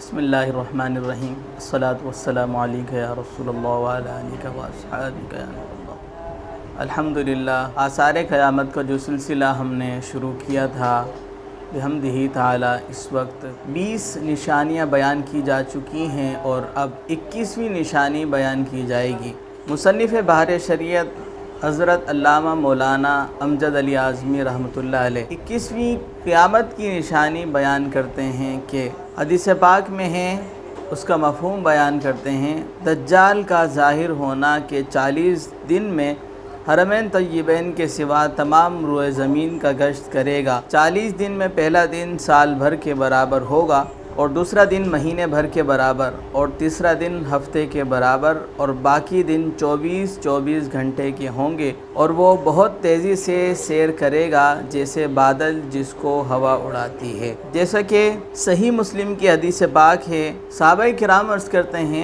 बिस्मिल्लाहिर्रहमानिर्रहीम अस्सलातु वस्सलामु अलैका या रसूलल्लाह व अला आलिका व अस्हाबिका या नूरल्लाह। अल्हम्दुलिल्लाह, आसार क़यामत का जो सिलसिला हमने शुरू किया था बिहम्दिही ताला, इस वक्त 20 निशानियाँ बयान की जा चुकी हैं और अब 21वीं निशानी बयान की जाएगी। मुसन्निफ़ बहर शरीयत हज़रत अल्लामा मौलाना अमजद अली आज़मी रहमतुल्लाह अलैह 21वीं क़यामत की निशानी बयान करते हैं कि हदीस पाक में है, उसका मफ़हूम बयान करते हैं। दज्जाल का ज़ाहिर होना के 40 दिन में हरमैन तय्यबैन के सिवा तमाम रुए ज़मीन का गश्त करेगा। 40 दिन में पहला दिन साल भर के बराबर होगा और दूसरा दिन महीने भर के बराबर और तीसरा दिन हफ्ते के बराबर और बाकी दिन 24-24 घंटे के होंगे और वो बहुत तेज़ी से सैर करेगा जैसे बादल जिसको हवा उड़ाती है। जैसा कि सही मुस्लिम की हदीस पाक है, सहाबाए किराम अर्ज़ करते हैं,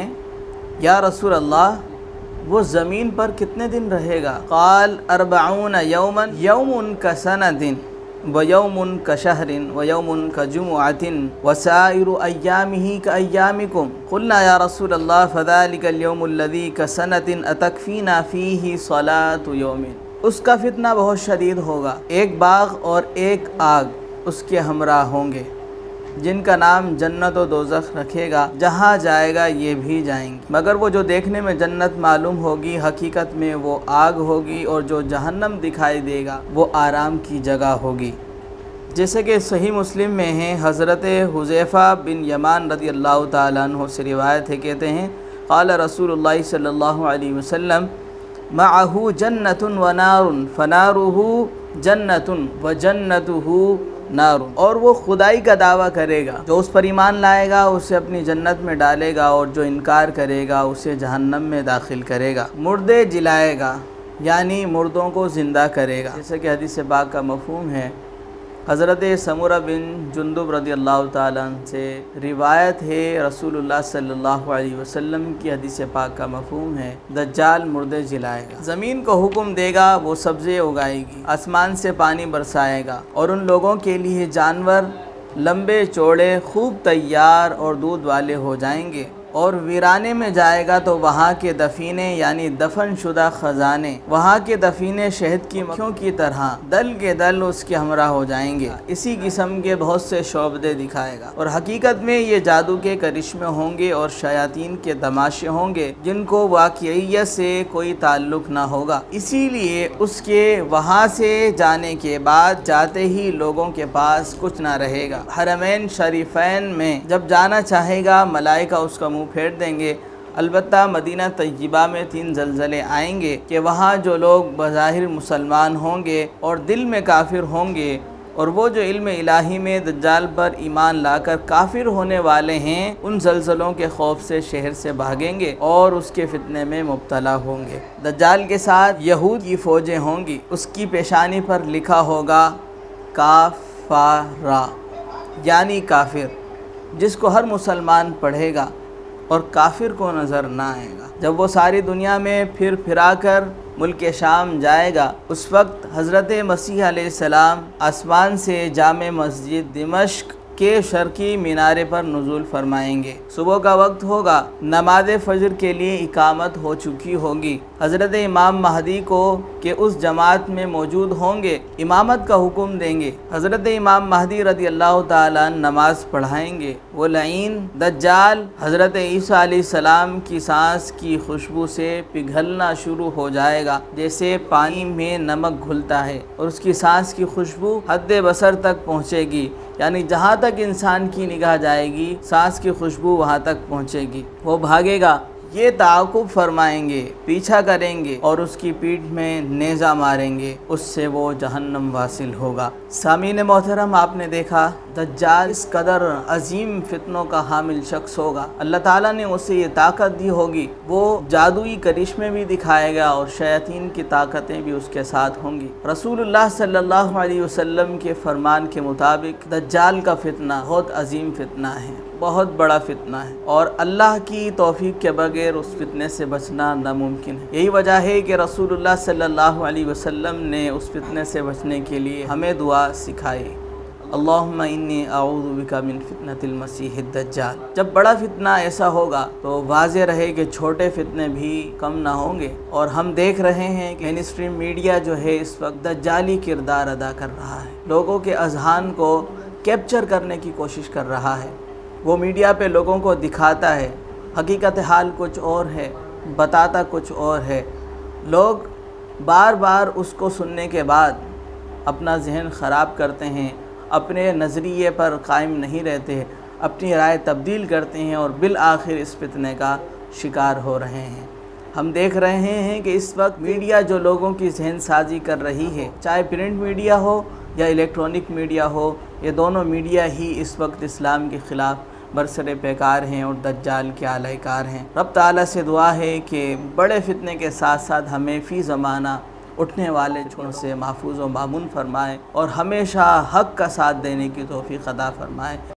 या रसूल अल्लाह, वो ज़मीन पर कितने दिन रहेगा? क़ाल अर्बऊन यौमन, यौमुन का सनदिन व यौमुन का शहरिन व यौमुन का जुमुअतिन व साइरु अय्यामिही का अय्यामिकुम। क़ुलना या रसूल अल्लाह फ़ज़ालिकल यौमुल्लज़ी का सनतिन अतकफ़ीना फ़ीही सलातु यौमिन। उसका फितना बहुत शदीद होगा। एक बाग़ और एक आग उसके हमरा होंगे, जिनका नाम जन्नत व दोज़ख रखेगा। जहाँ जाएगा ये भी जाएंगे, मगर वो जो देखने में जन्नत मालूम होगी हकीकत में वो आग होगी, और जो जहन्नम दिखाई देगा वो आराम की जगह होगी। जैसे कि सही मुस्लिम में है, हज़रत हुज़ैफ़ा बिन यमान रज़ी अल्लाह ताला अन्हु से रिवायत है, कहते हैं, क़ाल रसूलुल्लाह सल्लल्लाहु अलैहि वसल्लम मअहू जन्नतुन व नारुन फ़नारुहू जन्नतुन व जन्नतुहू नारुन। और वो खुदाई का दावा करेगा, जो उस पर ईमान लाएगा उसे अपनी जन्नत में डालेगा और जो इनकार करेगा उसे जहन्नम में दाखिल करेगा। मुर्दे जिलाएगा, यानी मुर्दों को ज़िंदा करेगा। जैसे कि हदीस पाक का मफ़हूम है, हज़रत समूरा बिन जुंदुब रज़ी अल्लाह ताला अन्हु से रिवायत है, रसूलुल्लाह सल्लल्लाहु अलैहि वसल्लम की हदीस पाक का मफ़हूम है, दज्जाल मुर्दे जिलाएगा, ज़मीन को हुक्म देगा, वो सब्ज़े उगाएगी, आसमान से पानी बरसाएगा और उन लोगों के लिए जानवर लंबे चौड़े खूब तैयार और दूध वाले हो जाएंगे। और वीराने में जाएगा तो वहाँ के दफीने यानी दफन शुदा ख़जाने, वहाँ के दफीने शहद की मक्खियों की तरह दल के दल उसके हमरा हो जाएंगे। इसी किस्म के बहुत से शोबदे दिखाएगा और हकीकत में ये जादू के करिश्मे होंगे और शयातीन के तमाशे होंगे जिनको वाक़इयत से कोई ताल्लुक़ ना होगा। इसीलिए उसके वहाँ से जाने के बाद जाते ही लोगों के पास कुछ ना रहेगा। हरमैन शरीफैन में जब जाना चाहेगा मलाइका उसका मुँह फेर देंगे। अलबत्ता मदीना तय्यबा में 3 ज़लज़ले आएंगे कि वहाँ जो लोग बज़ाहिर मुसलमान होंगे और दिल में काफिर होंगे, और वो जो इल्म इलाही में दज्जाल पर ईमान लाकर काफिर होने वाले हैं, उन ज़लज़लों के खौफ से शहर से भागेंगे और उसके फितने में मुब्तला होंगे। दज्जाल के साथ यहूद की फ़ौजें होंगी। उसकी पेशानी पर लिखा होगा काफ़ारा, यानी काफिर, जिसको हर मुसलमान पढ़ेगा और काफिर को नज़र ना आएगा। जब वो सारी दुनिया में फिरा कर मुल्क शाम जाएगा, उस वक्त हज़रत मसीह अलैहिस्सलाम आसमान से जामे मस्जिद दिमश्क के शर्की मीनारे पर नुज़ूल फरमाएंगे। सुबह का वक्त होगा, नमाज फ़जर के लिए इकामत हो चुकी होगी। हज़रत इमाम महदी को के उस जमात में मौजूद होंगे, इमामत का हुक्म देंगे। हज़रत इमाम महदी रज़ी अल्लाह ताला नमाज पढ़ाएंगे। वो लईन दज्जाल हज़रत ईसा अलैहिस्सलाम की सांस की खुशबू से पिघलना शुरू हो जाएगा, जैसे पानी में नमक घुलता है, और उसकी सांस की खुशबू हद बसर तक पहुँचेगी, यानी जहाँ तक इंसान की निगाह जाएगी सांस की खुशबू वहाँ तक पहुँचेगी। वो भागेगा, ये ताक़ुब फरमाएंगे, पीछा करेंगे और उसकी पीठ में नेज़ा मारेंगे, उससे वो जहन्नम वासिल होगा। सामीन मोहतरम, आपने देखा दज्जाल इस कदर अजीम फितनों का हामिल शख्स होगा। अल्लाह ताला ने उसे ये ताकत दी होगी, वो जादुई करिश्मे भी दिखाएगा और शयातीन की ताकतें भी उसके साथ होंगी। रसूलुल्लाह सल्लल्लाहु अलैहि वसल्लम के फरमान के मुताबिक दज्जाल का फितना बहुत अजीम फितना है, बहुत बड़ा फितना है, और अल्लाह की तौफीक के बगैर उस फितने से बचना नामुमकिन है। यही वजह है कि रसूलुल्लाह सल्लल्लाहु अलैहि वसल्लम ने उस फितने से बचने के लिए हमें दुआ सिखाई। अल्लाहुम्मा इन्नी अऊज़ु बिका मिन फितनतिल मसीहिद दज्जाल। जब बड़ा फितना ऐसा होगा तो वाज़े रहे कि छोटे फितने भी कम ना होंगे। और हम देख रहे हैं कि मेन स्ट्रीम मीडिया जो है इस वक्त दज्जाली किरदार अदा कर रहा है, लोगों के अज़हान को कैप्चर करने की कोशिश कर रहा है। वो मीडिया पे लोगों को दिखाता है, हकीकत हाल कुछ और है, बताता कुछ और है। लोग बार बार उसको सुनने के बाद अपना जहन ख़राब करते हैं, अपने नज़रिए पर कायम नहीं रहते, अपनी राय तब्दील करते हैं और बिल आखिर इस फितने का शिकार हो रहे हैं। हम देख रहे हैं कि इस वक्त मीडिया जो लोगों की जहन साजी कर रही है, चाहे प्रिंट मीडिया हो या इलेक्ट्रॉनिक मीडिया हो, ये दोनों मीडिया ही इस वक्त इस्लाम के ख़िलाफ़ बरसरे पैकार हैं और दज्जाल के आलाकार हैं। रब ताला से दुआ है कि बड़े फितने के साथ साथ हमें फ़ी ज़माना उठने वाले झुंड से महफूज व मामून फरमाए और हमेशा हक़ का साथ देने की तौफ़ीक़ अता फरमाए।